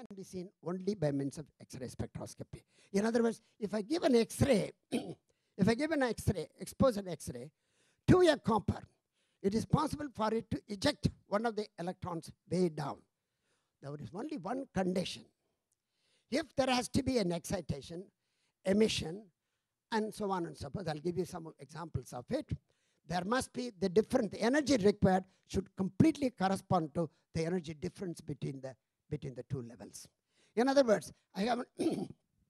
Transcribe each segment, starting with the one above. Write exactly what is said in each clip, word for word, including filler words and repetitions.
can be seen only by means of X-ray spectroscopy. In other words, if I give an X-ray, if I give an X-ray, expose an X-ray to a copper, it is possible for it to eject one of the electrons way down. There is only one condition. If there has to be an excitation, emission, and so on and so forth, I'll give you some examples of it. There must be the difference, the energy required should completely correspond to the energy difference between the, between the two levels. In other words, I have, an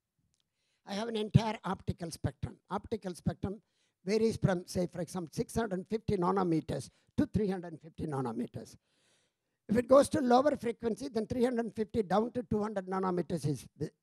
I have an entire optical spectrum. Optical spectrum varies from, say, for example, six hundred fifty nanometers to three hundred fifty nanometers. If it goes to lower frequency, then three hundred fifty down to two hundred nanometers is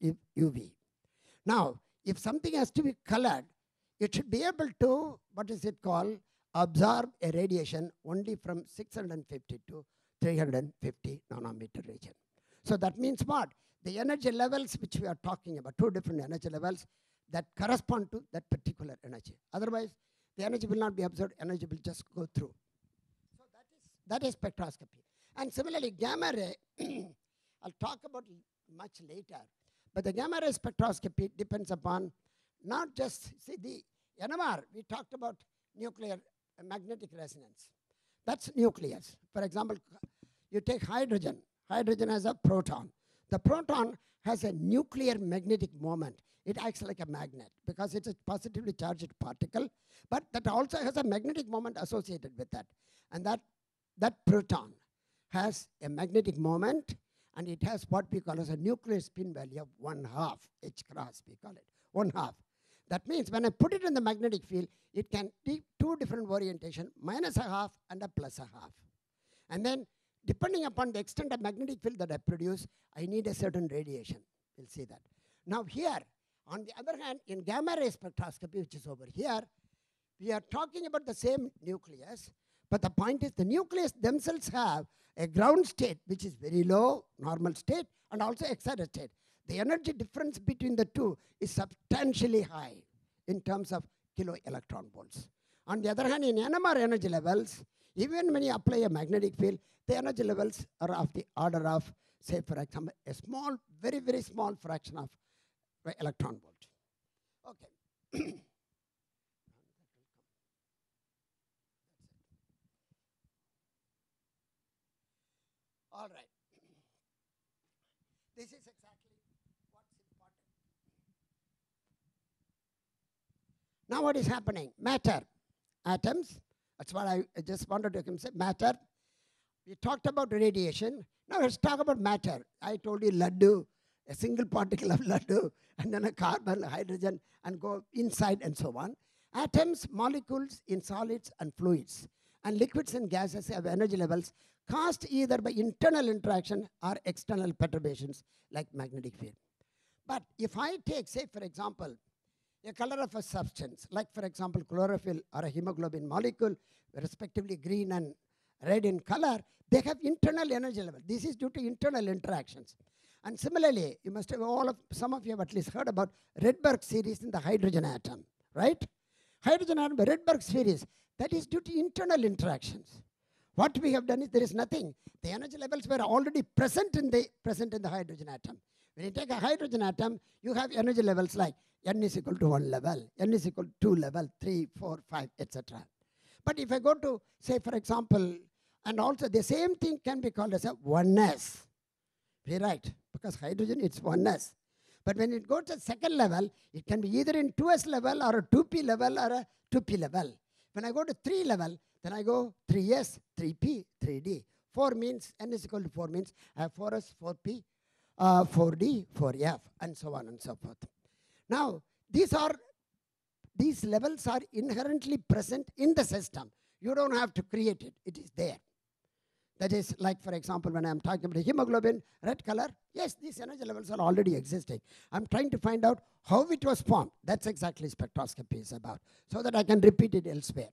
U V. Now, if something has to be colored, it should be able to, what is it called, absorb a radiation only from six hundred fifty to three hundred fifty nanometer region. So that means what? The energy levels which we are talking about, two different energy levels that correspond to that particular energy. Otherwise, the energy will not be absorbed, energy will just go through. So that is, that is spectroscopy. And similarly, gamma ray, I'll talk about much later, but the gamma ray spectroscopy depends upon not just, see the N M R, we talked about nuclear magnetic resonance. That's nucleus. For example, you take hydrogen. Hydrogen has a proton. The proton has a nuclear magnetic moment. It acts like a magnet because it's a positively charged particle, but that also has a magnetic moment associated with that. And that, that proton has a magnetic moment, and it has what we call as a nuclear spin value of one half, H cross, we call it, one half. That means when I put it in the magnetic field, it can take two different orientation, minus a half and a plus a half. And then depending upon the extent of magnetic field that I produce, I need a certain radiation. We'll see that. Now here, on the other hand, in gamma ray spectroscopy, which is over here, we are talking about the same nucleus, but the point is the nucleus themselves have a ground state, which is very low, normal state, and also excited state. The energy difference between the two is substantially high in terms of kilo electron volts. On the other hand, in N M R energy levels, even when you apply a magnetic field, the energy levels are of the order of, say, for example, a small, very, very small fraction of electron volt. Okay. All right. This is exactly what's important. Now what is happening? Matter, atoms, that's what I, I just wanted to say, matter. We talked about radiation. Now let's talk about matter. I told you laddu, a single particle of laddu, and then a carbon, hydrogen, and go inside and so on. Atoms, molecules in solids and fluids, and liquids and gases have energy levels caused either by internal interaction or external perturbations like magnetic field. But if I take, say, for example, a color of a substance, like, for example, chlorophyll or a hemoglobin molecule, respectively green and red in color, they have internal energy level. This is due to internal interactions. And similarly, you must have all of, some of you have at least heard about Rydberg series in the hydrogen atom, right? Hydrogen atom, Rydberg series, that is due to internal interactions. What we have done is there is nothing. The energy levels were already present in the, present in the hydrogen atom. When you take a hydrogen atom, you have energy levels like N is equal to one level, N is equal to two level, three, four, five, et cetera. But if I go to, say, for example, and also the same thing can be called as a oneness. We're right, because hydrogen, it's oneness. But when it goes to second level, it can be either in two s level or a two p level or a two p level. When I go to three level, then I go three s, three p, three d. four means, N is equal to four means I have four s, four p, uh, four d, four f, and so on and so forth. Now, these are, these levels are inherently present in the system. You don't have to create it, it is there. That is like, for example, when I'm talking about hemoglobin, red color, yes, these energy levels are already existing. I'm trying to find out how it was formed. That's exactly spectroscopy is about, so that I can repeat it elsewhere.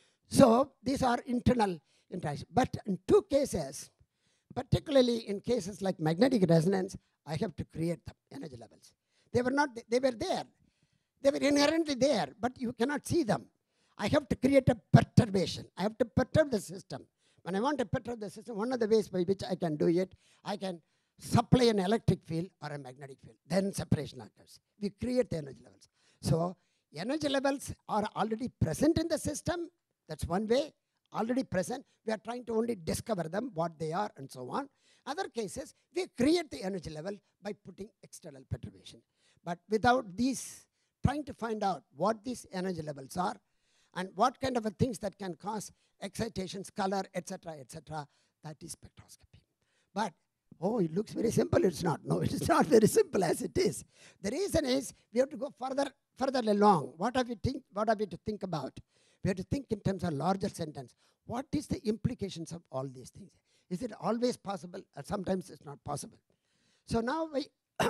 So these are internal interactions. But in two cases, particularly in cases like magnetic resonance, I have to create the energy levels. They were not, they were there. They were inherently there, but you cannot see them. I have to create a perturbation. I have to perturb the system. When I want to perturb the system, one of the ways by which I can do it, I can supply an electric field or a magnetic field. Then separation occurs. We create the energy levels. So energy levels are already present in the system. That's one way. Already present. We are trying to only discover them, what they are, and so on. Other cases, we create the energy level by putting external perturbation. But without these, trying to find out what these energy levels are and what kind of a things that can cause excitations, color, et cetera, et cetera, that is spectroscopy. But, oh, it looks very simple. It's not. No, it is not very simple as it is. The reason is we have to go further, further along. What have we think? What have we to think about? We have to think in terms of larger sentence. What is the implications of all these things? Is it always possible? Or sometimes it's not possible. So now we,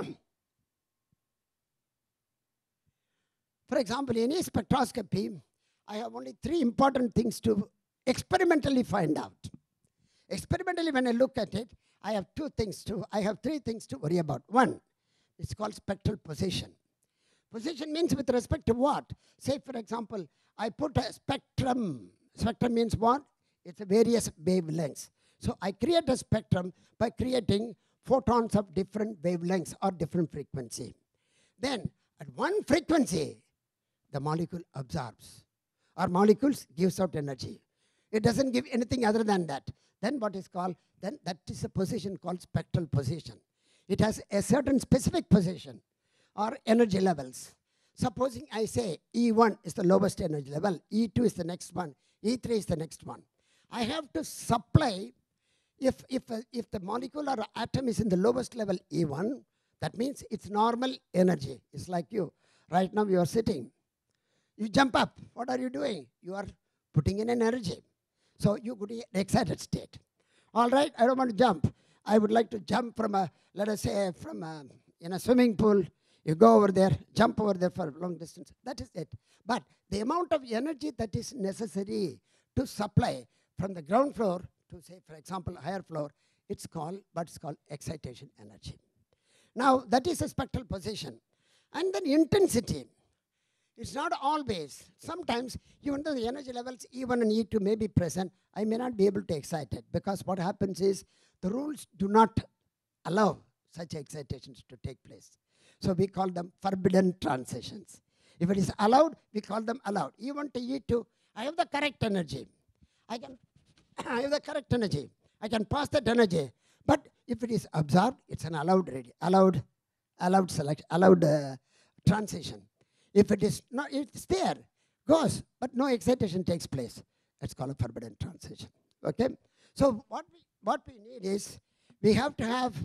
for example, in any spectroscopy, I have only three important things to experimentally find out. Experimentally, when I look at it, I have two things to, I have three things to worry about. One, it's called spectral position. Position means with respect to what? Say, for example, I put a spectrum. Spectrum means what? It's a various wavelengths. So I create a spectrum by creating photons of different wavelengths or different frequency. Then at one frequency, the molecule absorbs. Or molecules gives out energy. It doesn't give anything other than that. Then what is called, then that is a position called spectral position. It has a certain specific position or energy levels. Supposing I say E one is the lowest energy level, E two is the next one, E three is the next one. I have to supply, if, if, uh, if the molecule or atom is in the lowest level E one, that means it's normal energy. It's like you. Right now you are sitting. You jump up. What are you doing? You are putting in an energy. So you could be in excited state. All right, I don't want to jump. I would like to jump from a, let us say, from a, in a swimming pool. You go over there, jump over there for a long distance. That is it. But the amount of energy that is necessary to supply from the ground floor to, say, for example, higher floor, it's called, what's called excitation energy. Now, that is a spectral position. And then intensity. It's not always. Sometimes, even though the energy levels E one and E two may be present, I may not be able to excite it, because what happens is the rules do not allow such excitations to take place. So we call them forbidden transitions. If it is allowed, we call them allowed. E one to E two, I have the correct energy. I can, I have the correct energy. I can pass that energy. But if it is absorbed, it's an allowed, allowed, allowed select, allowed uh, transition. If it is not, it's there, goes, but no excitation takes place. It's called a forbidden transition. Okay? So what we, what we need is, we have to have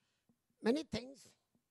many things.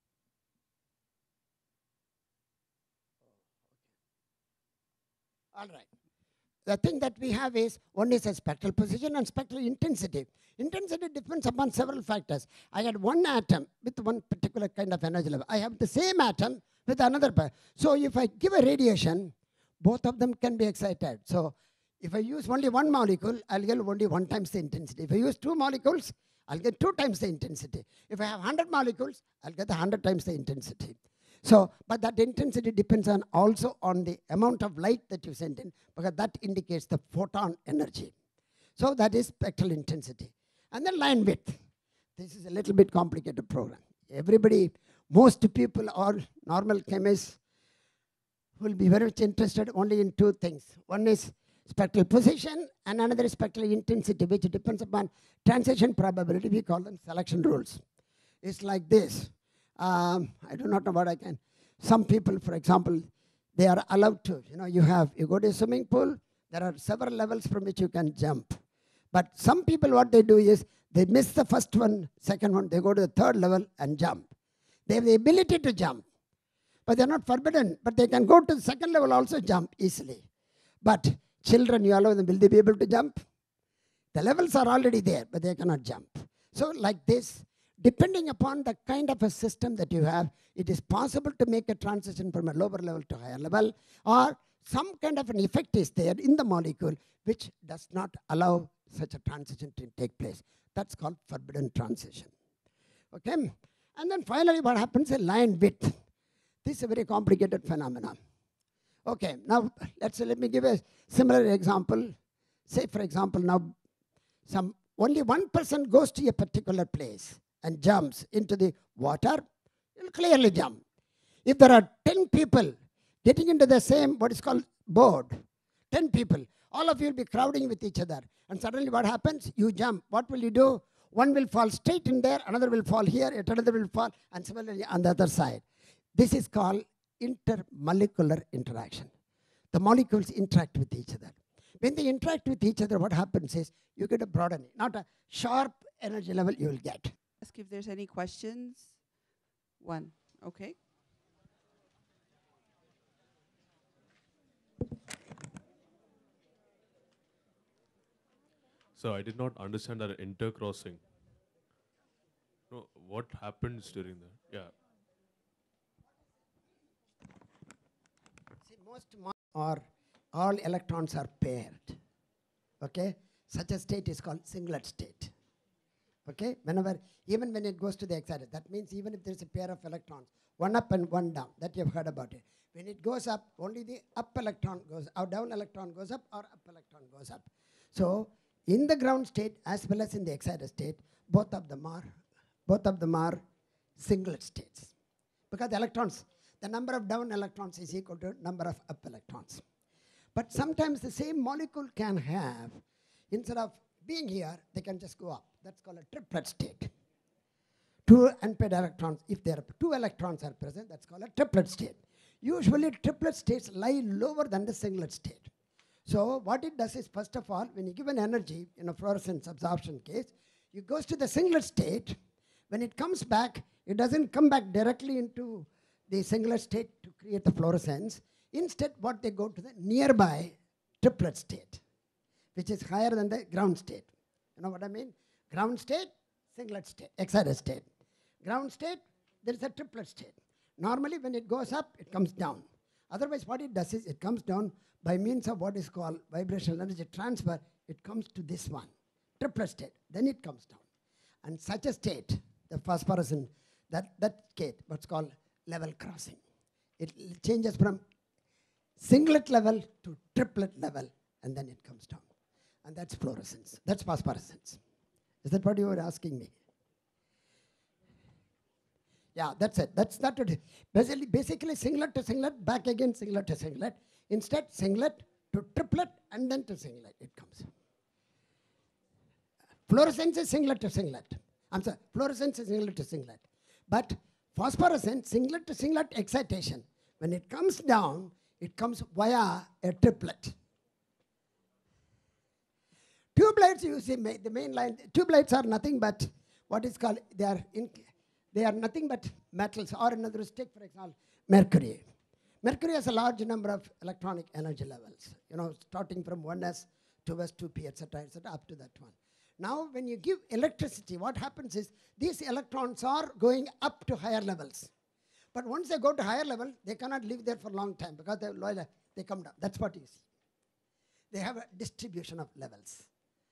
All right. The thing that we have is, one is a spectral position and spectral intensity. Intensity depends upon several factors. I had one atom with one particular kind of energy level. I have the same atom with another pair. So if I give a radiation, both of them can be excited. So if I use only one molecule, I'll get only one times the intensity. If I use two molecules, I'll get two times the intensity. If I have one hundred molecules, I'll get one hundred times the intensity. So, but that intensity depends on also on the amount of light that you send in, because that indicates the photon energy. So that is spectral intensity. And then line width. This is a little bit complicated program. Everybody, most people or normal chemists will be very much interested only in two things. One is spectral position and another is spectral intensity, which depends upon transition probability. We call them selection rules. It's like this. Um, I do not know what I can. Some people, for example, they are allowed to. You know, you have, you go to a swimming pool, there are several levels from which you can jump. But some people, what they do is, they miss the first one, second one, they go to the third level and jump. They have the ability to jump, but they're not forbidden. But they can go to the second level also jump easily. But children, you allow them, will they be able to jump? The levels are already there, but they cannot jump. So like this, depending upon the kind of a system that you have, it is possible to make a transition from a lower level to higher level, or some kind of an effect is there in the molecule which does not allow such a transition to take place. That's called forbidden transition. Okay? And then finally what happens is line width. This is a very complicated phenomenon. Okay, now let's let me give a similar example. Say for example now, some only one person goes to a particular place and jumps into the water, it will clearly jump. If there are ten people getting into the same, what is called board, ten people, all of you will be crowding with each other. And suddenly what happens? You jump. What will you do? One will fall straight in there, another will fall here, yet another will fall, and similarly on the other side. This is called intermolecular interaction. The molecules interact with each other. When they interact with each other, what happens is you get a broadening, not a sharp energy level you will get. Ask if there's any questions. One, okay. So I did not understand that intercrossing. No, what happens during that? Yeah. See, most or all electrons are paired. Okay? Such a state is called singlet state. Okay? Whenever, even when it goes to the excited, that means even if there's a pair of electrons, one up and one down, that you've heard about it. When it goes up, only the up electron goes, or down electron goes up, or up electron goes up. So, in the ground state as well as in the excited state, both of them are, both of them are singlet states. Because the electrons, the number of down electrons is equal to number of up electrons. But sometimes the same molecule can have, instead of being here, they can just go up. That's called a triplet state. Two unpaired electrons, if there are two electrons are present, that's called a triplet state. Usually triplet states lie lower than the singlet state. So what it does is, first of all, when you give an energy in a fluorescence absorption case, it goes to the singlet state. When it comes back, it doesn't come back directly into the singlet state to create the fluorescence. Instead, what they go to the nearby triplet state, which is higher than the ground state. You know what I mean? Ground state, singlet state, excited state. Ground state, there is a triplet state. Normally, when it goes up, it comes down. Otherwise, what it does is, it comes down by means of what is called vibrational energy transfer. It comes to this one, triplet state. Then it comes down. And such a state, the phosphorescent, that, that state, what's called level crossing. It changes from singlet level to triplet level, and then it comes down. And that's fluorescence. That's phosphorescence. Is that what you were asking me? Yeah, that's it. That's not it. Basically, basically singlet to singlet, back again singlet to singlet. Instead, singlet to triplet, and then to singlet it comes. Fluorescence is singlet to singlet. I'm sorry, fluorescence is singlet to singlet. But phosphorescence, singlet to singlet excitation. When it comes down, it comes via a triplet. Tube lights, you see, the main line, tube lights are nothing but what is called, they are, in, they are nothing but metals, or another stick, for example, mercury. Mercury has a large number of electronic energy levels, you know, starting from one s, two s, two p, et cetera, et cetera, up to that one. Now, when you give electricity, what happens is these electrons are going up to higher levels. But once they go to higher level, they cannot live there for a long time because they, they come down. That's what it is. They have a distribution of levels.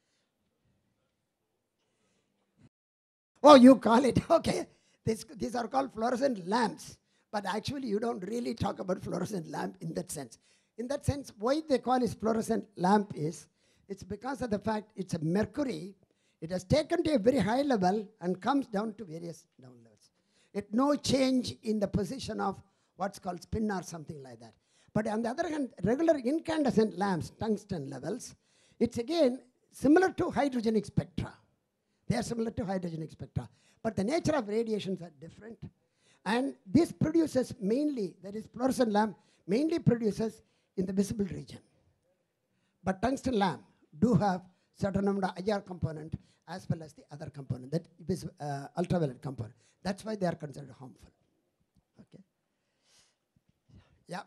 Oh, you call it, okay. This, these are called fluorescent lamps. But actually, you don't really talk about fluorescent lamp in that sense. In that sense, why they call it fluorescent lamp is, it's because of the fact it's a mercury. It has taken to a very high level and comes down to various down levels. It no change in the position of what's called spin or something like that. But on the other hand, regular incandescent lamps, tungsten levels, it's again similar to hydrogenic spectra. They are similar to hydrogenic spectra. But the nature of radiations are different. And this produces mainly, that is fluorescent lamp, mainly produces in the visible region. But tungsten lamp do have certain number of I R component as well as the other component, that is uh, ultraviolet component. That's why they are considered harmful. Okay. Yeah.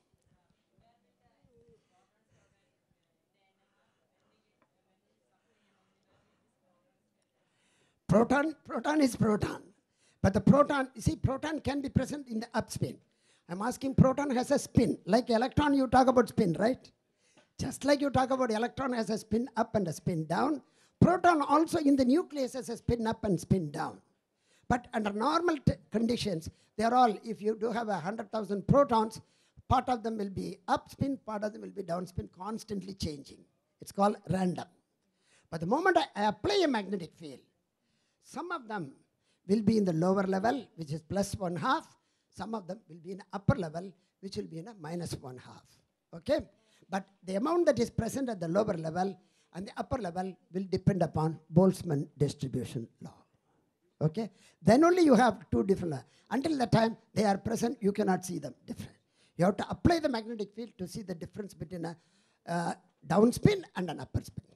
Proton, proton is proton. But the proton, you see, proton can be present in the up spin. I'm asking, proton has a spin. Like electron, you talk about spin, right? Just like you talk about electron has a spin up and a spin down, proton also in the nucleus has a spin up and spin down. But under normal conditions, they are all, if you do have a one hundred thousand protons, part of them will be up spin, part of them will be down spin, constantly changing. It's called random. But the moment I, I apply a magnetic field, some of them, will be in the lower level, which is plus one half. Some of them will be in the upper level, which will be in a minus one half. Okay? But the amount that is present at the lower level and the upper level will depend upon Boltzmann distribution law. Okay? Then only you have two different. Until the time they are present, you cannot see them different. You have to apply the magnetic field to see the difference between a uh, down spin and an upper spin.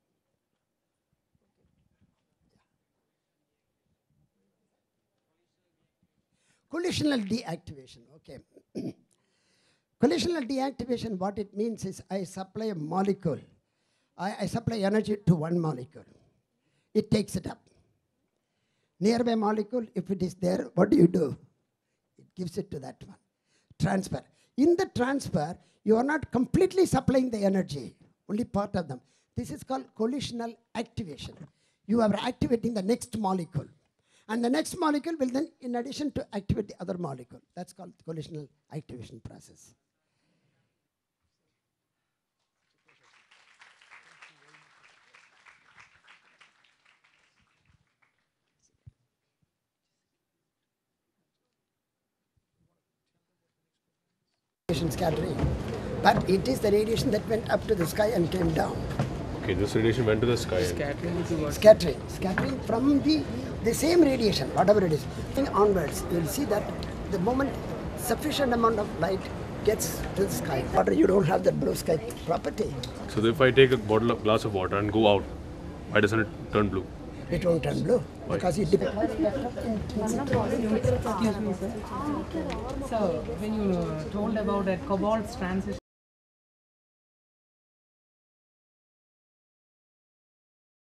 Collisional deactivation, okay. Collisional deactivation, what it means is I supply a molecule. I, I supply energy to one molecule. It takes it up. Nearby molecule, if it is there, what do you do? It gives it to that one. Transfer. In the transfer, you are not completely supplying the energy, only part of them. This is called collisional activation. You are activating the next molecule. And the next molecule will then, in addition to activate the other molecule. That's called collisional activation process. Radiation scattering. But it is the radiation that went up to the sky and came down. Okay, this radiation went to the sky. Scattering to what? Scattering. Scattering from the, the same radiation, whatever it is. Onwards, you will see that the moment sufficient amount of light gets to the sky, water, you don't have that blue sky property. So if I take a bottle of glass of water and go out, why doesn't it turn blue? It won't turn blue. Why? Because it depends. Excuse me, sir. So, when you uh, told about that cobalt's transition.